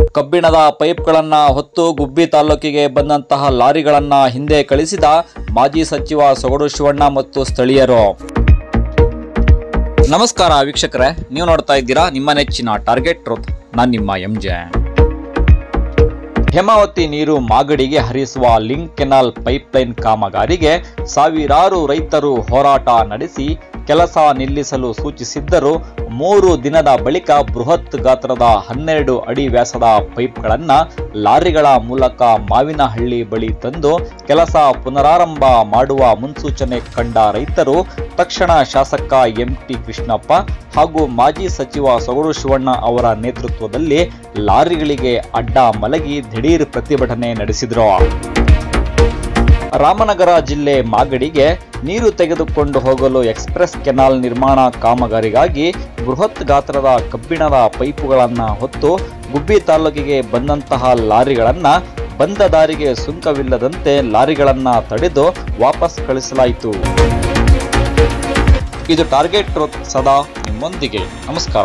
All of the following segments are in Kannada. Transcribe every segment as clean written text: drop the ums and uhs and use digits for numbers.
ಕಬ್ಬಿಣದ ಪೈಪ್ಗಳನ್ನು ಹೊತ್ತು ಗುಬ್ಬಿ ತಾಲೂಕಿಗೆ ಬಂದಂತಹ ಲಾರಿಗಳನ್ನು ಹಿಂದೆ ಕಳಿಸಿದ ಮಾಜಿ ಸಚಿವ ಸೊಗಡು ಶಿವಣ್ಣ ಮತ್ತು ಸ್ಥಳೀಯರು. ನಮಸ್ಕಾರ ವೀಕ್ಷಕರೇ, ನೀವು ನೋಡ್ತಾ ಇದ್ದೀರಾ ನಿಮ್ಮ ನೆಚ್ಚಿನ ಟಾರ್ಗೆಟ್ ಟ್ರೂತ್. ನಾನು ನಿಮ್ಮ ಎಂಜೆ. ಹೇಮಾವತಿ ನೀರು ಮಾಗಡಿಗೆ ಹರಿಸುವ ಲಿಂಕ್ ಕೆನಾಲ್ ಪೈಪ್ಲೈನ್ ಕಾಮಗಾರಿಗೆ ಸಾವಿರಾರು ರೈತರು ಹೋರಾಟ ನಡೆಸಿ ಕೆಲಸ ನಿಲ್ಲಿಸಲು ಸೂಚಿಸಿದ್ದರೂ 3 ದಿನದ ಬಳಿಕ ಬೃಹತ್ ಗಾತ್ರದ 12 ಅಡಿ ವ್ಯಾಸದ ಪೈಪ್ಗಳನ್ನು ಲಾರಿಗಳ ಮೂಲಕ ಮಾವಿನಹಳ್ಳಿ ಬಳಿ ತಂದು ಕೆಲಸ ಪುನರಾರಂಭ ಮಾಡುವ ಮುನ್ಸೂಚನೆ ಕಂಡ ರೈತರು ತಕ್ಷಣ ಶಾಸಕ ಎಂಟಿ ಕೃಷ್ಣಪ್ಪ ಹಾಗೂ ಮಾಜಿ ಸಚಿವ ಸೊಗಡು ಶಿವಣ್ಣ ಅವರ ನೇತೃತ್ವದಲ್ಲಿ ಲಾರಿಗಳಿಗೆ ಅಡ್ಡ ಮಲಗಿ ದಿಢೀರ್ ಪ್ರತಿಭಟನೆ ನಡೆಸಿದರು. ರಾಮನಗರ ಜಿಲ್ಲೆ ಮಾಗಡಿಗೆ ನೀರು ತೆಗೆದುಕೊಂಡು ಹೋಗಲು ಎಕ್ಸ್ಪ್ರೆಸ್ ಕೆನಾಲ್ ನಿರ್ಮಾಣ ಕಾಮಗಾರಿಗಾಗಿ ಬೃಹತ್ ಗಾತ್ರದ ಕಬ್ಬಿಣದ ಪೈಪುಗಳನ್ನು ಹೊತ್ತು ಗುಬ್ಬಿ ತಾಲೂಕಿಗೆ ಬಂದಂತಹ ಲಾರಿಗಳನ್ನು ಬಂದ ದಾರಿಗೆ ಸುಂಕವಿಲ್ಲದಂತೆ ಲಾರಿಗಳನ್ನು ತಡೆದು ವಾಪಸ್ ಕಳಿಸಲಾಯಿತು. ಇದು ಟಾರ್ಗೆಟ್ ಟ್ರೂತ್, ಸದಾ ನಿಮ್ಮೊಂದಿಗೆ. ನಮಸ್ಕಾರ.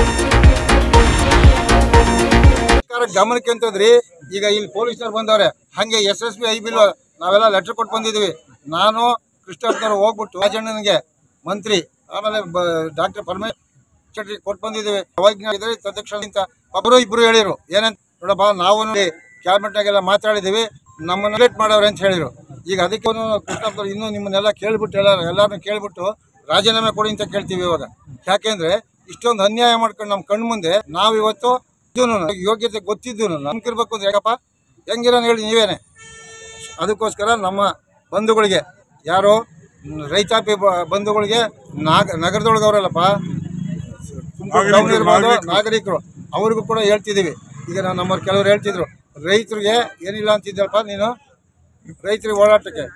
ಗಮನಕ್ಕೆ ಅಂತಂದ್ರಿ, ಈಗ ಇಲ್ಲಿ ಪೊಲೀಸರು ಬಂದವ್ರೆ, ಹಂಗೆ SSB ಐಬಿಲ್ ನಾವೆಲ್ಲ ಲೆಟರ್ ಕೊಟ್ಟು ಬಂದಿದ್ವಿ. ನಾನು ಕೃಷ್ಣಪ್ಪನವರು ಹೋಗ್ಬಿಟ್ಟು ರಾಜಣ್ಣನಿಗೆ ಮಂತ್ರಿ, ಆಮೇಲೆ ಡಾಕ್ಟರ್ ಪರಮೇಶ್ವರ್ ಕೊಟ್ಟು ಬಂದಿದ್ದೀವಿ. ಅವಾಗ ತಕ್ಷಣ ಒಬ್ಬರು ಇಬ್ರು ಹೇಳಿರು, ಏನಂತ ನೋಡಪ್ಪ, ನಾವು ಕ್ಯಾಬಿನೆಟ್ನಾಗೆಲ್ಲ ಮಾತಾಡಿದ್ದೀವಿ, ನಮ್ಮನ್ನು ಲೇಟ್ ಮಾಡವ್ರೆ ಅಂತ ಹೇಳಿರು. ಈಗ ಅದಕ್ಕೆ ಕೃಷ್ಣಪ್ಪನವರು ಇನ್ನೂ ನಿಮ್ಮನ್ನೆಲ್ಲ ಕೇಳ್ಬಿಟ್ಟು ಎಲ್ಲರನ್ನೂ ಕೇಳ್ಬಿಟ್ಟು ರಾಜೀನಾಮೆ ಕೊಡಿ ಅಂತ ಕೇಳ್ತೀವಿ ಇವಾಗ. ಯಾಕೆಂದ್ರೆ ಇಷ್ಟೊಂದು ಅನ್ಯಾಯ ಮಾಡ್ಕೊಂಡು ನಮ್ಮ ಕಣ್ಣು ಮುಂದೆ ನಾವು ಇವತ್ತು ಯೋಗ್ಯತೆ ಗೊತ್ತಿದ್ದು ನಮ್ಗಿರ್ಬೇಕು ಅಂದ್ರೆ ಯಾಕಪ್ಪ, ಹೆಂಗಿರೋ ಹೇಳಿ ನೀವೇನೆ. ಅದಕ್ಕೋಸ್ಕರ ನಮ್ಮ ಬಂಧುಗಳಿಗೆ, ಯಾರು ರೈತಾಪಿ ಬಂಧುಗಳಿಗೆ, ನಗರದೊಳಗೆ ಅವರಲ್ಲಪ್ಪ, ಇರ್ಬೋದು ನಾಗರಿಕರು, ಅವ್ರಿಗೂ ಕೂಡ ಹೇಳ್ತಿದ್ದೀವಿ. ಈಗ ನಮ್ಮವ್ರು ಕೆಲವರು ಹೇಳ್ತಿದ್ರು, ರೈತರಿಗೆ ಏನಿಲ್ಲ ಅಂತಿದ್ದಲ್ಪ ನೀನು, ರೈತರಿಗೆ ಓಡಾಟಕ್ಕೆ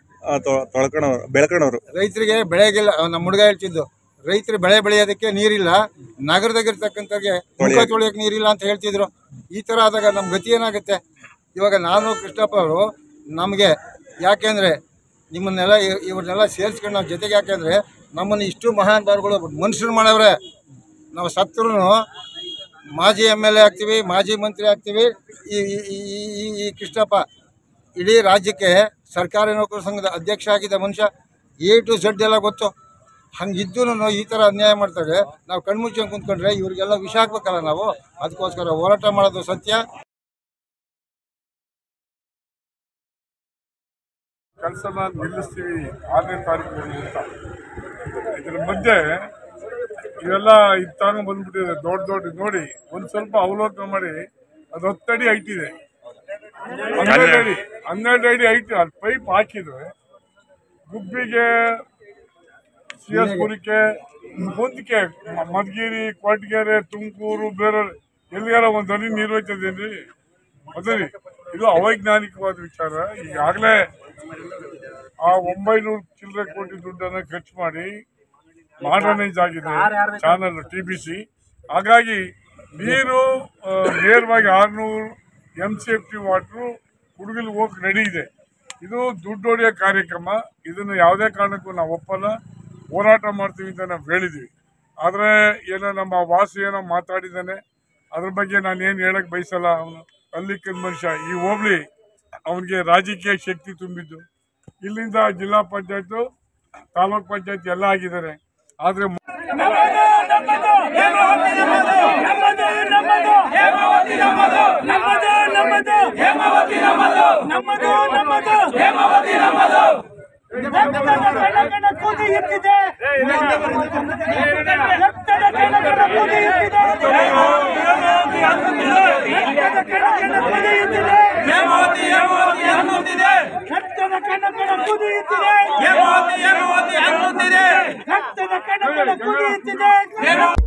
ರೈತರಿಗೆ ಬೆಳೆಗಿಲ್ಲ. ನಮ್ಮ ಹುಡುಗ ಹೇಳ್ತಿದ್ದು, ರೈತರು ಬೆಳೆ ಬೆಳೆಯೋದಕ್ಕೆ ನೀರಿಲ್ಲ, ನಗರದಾಗಿರ್ತಕ್ಕಂಥವ್ರಿಗೆ ಮುಖ ತೊಳೆಯೋಕೆ ನೀರಿಲ್ಲ ಅಂತ ಹೇಳ್ತಿದ್ರು. ಈ ಥರ ಆದಾಗ ನಮ್ಮ ಗತಿ ಏನಾಗುತ್ತೆ? ಇವಾಗ ನಾನು ಕೃಷ್ಣಪ್ಪ ಅವರು ನಮಗೆ ಯಾಕೆಂದರೆ ನಿಮ್ಮನ್ನೆಲ್ಲ ಇವ್ರನ್ನೆಲ್ಲ ಸೇರಿಸ್ಕೊಂಡು ನಾವು ಜೊತೆಗೆ, ಯಾಕೆಂದರೆ ನಮ್ಮನ್ನು ಇಷ್ಟು ಮಹಾನ್ ಬಾರುಗಳು ಮನುಷ್ಯರು ಮಾಡವ್ರೆ. ನಾವು ಸತ್ತರೂ ಮಾಜಿ MLA ಆಗ್ತೀವಿ, ಮಾಜಿ ಮಂತ್ರಿ ಆಗ್ತೀವಿ. ಈ ಕೃಷ್ಣಪ್ಪ ಇಡೀ ರಾಜ್ಯಕ್ಕೆ ಸರ್ಕಾರಿ ನೌಕರ ಸಂಘದ ಅಧ್ಯಕ್ಷ ಆಗಿದ್ದ ಮನುಷ್ಯ, A to Z ಎಲ್ಲ ಗೊತ್ತು. ಹಂಗಿದ್ದೂ ಈ ಥರ ಅನ್ಯಾಯ ಮಾಡ್ತಾರೆ. ನಾವು ಕಣ್ಮುಚ್ಚಂಗೆ ಕುಂತ್ಕೊಂಡ್ರೆ ಇವ್ರಿಗೆಲ್ಲ ವಿಷ ಹಾಕ್ಬೇಕಲ್ಲ ನಾವು. ಅದಕ್ಕೋಸ್ಕರ ಹೋರಾಟ ಮಾಡೋದು ಸತ್ಯ. ಕೆಲಸನ ನಿಲ್ಲಿಸ್ತೀವಿ 6ನೇ ತಾರೀಕು ಅಂತ. ಇದರ ಮಧ್ಯೆ ಇವೆಲ್ಲ ಇತ್ತಾನು ಬಂದ್ಬಿಟ್ಟಿದೆ ದೊಡ್ಡ ನೋಡಿ, ಒಂದು ಸ್ವಲ್ಪ ಅವಲೋಕನ ಮಾಡಿ. ಅದು 10 ಅಡಿ ಹೈಟ್ ಇದೆ, 12 ಅಡಿ ಹೈಟ್. ಅದು ಪೈಪ್ ಹಾಕಿದ್ರೆ ಗುಬ್ಬಿಗೆ, CS ಪುರಕ್ಕೆ, ಮುಂದಕ್ಕೆ ಮಧುಗಿರಿ, ಕೊರಟಗೆರೆ, ತುಮಕೂರು, ಬೇರೆ ಎಲ್ಲಿಗಾರ ಒಂದು ಹನಿ ನೀರು ಹೋಯ್ತದೇನ್ರಿ? ಅದರಿ ಇದು ಅವೈಜ್ಞಾನಿಕವಾದ ವಿಚಾರ. ಈಗಾಗಲೇ ಆ 900 ಚಿಲ್ಲರೆ ಕೋಟಿ ದುಡ್ಡನ್ನು ಖರ್ಚು ಮಾಡಿ ಮಾಡರ್ನೈಸ್ ಆಗಿದೆ ಚಾನಲ್ TBC. ಹಾಗಾಗಿ ನೀರು ನೇರವಾಗಿ 600 MCFT ವಾಟ್ರು ಕುಡುಗಿಲ್ ಹೋಗಿ ರೆಡಿ ಇದೆ. ಇದು ದುಡ್ಡು ಹೊಡೆಯೋ ಕಾರ್ಯಕ್ರಮ. ಇದನ್ನು ಯಾವುದೇ ಕಾರಣಕ್ಕೂ ನಾವು ಒಪ್ಪಲ್ಲ, ಹೋರಾಟ ಮಾಡ್ತೀವಿ ಅಂತ ನಾವು ಹೇಳಿದ್ವಿ. ಆದರೆ ಏನೋ ನಮ್ಮ ವಾಸು ಏನೋ ಮಾತಾಡಿದ್ದಾನೆ, ಅದ್ರ ಬಗ್ಗೆ ನಾನು ಏನು ಹೇಳಕ್ಕೆ ಬಯಸಲ್ಲ. ಅವನು ಅಲ್ಲಿಕ್ಕದ ಮನುಷ್ಯ, ಈ ಹೋಬಳಿ ಅವನಿಗೆ ರಾಜಕೀಯ ಶಕ್ತಿ ತುಂಬಿದ್ದು. ಇಲ್ಲಿಂದ ಜಿಲ್ಲಾ ಪಂಚಾಯತ್, ತಾಲೂಕ್ ಪಂಚಾಯತ್ ಎಲ್ಲ ಆಗಿದ್ದಾರೆ. ಆದರೆ ಕುದಿಯುತ್ತಿದೆ.